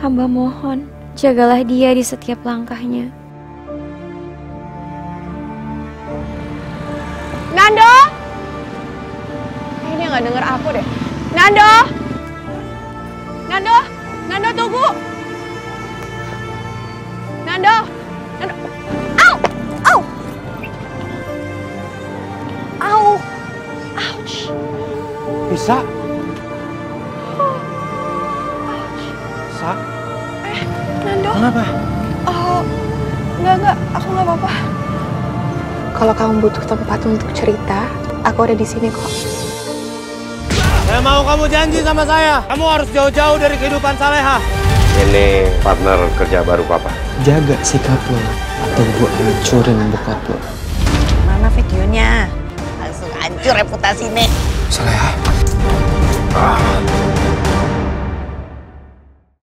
Hamba mohon, jagalah dia di setiap langkahnya. Nando! Ini nggak denger aku deh. Nando! Nando! Nando tunggu! Nando! Nando! Au! Au! Au! Ouch! Bisa? Sa? Nando? Kenapa? Oh, enggak, aku nggak apa-apa. Kalau kamu butuh tempat untuk cerita, aku ada di sini kok. Saya mau kamu janji sama saya. Kamu harus jauh-jauh dari kehidupan Saleha. Ini partner kerja baru Papa. Jaga sikap lo, atau gue hancurin bokap lo. Mana videonya? Langsung hancur reputasi Nek. Saleha.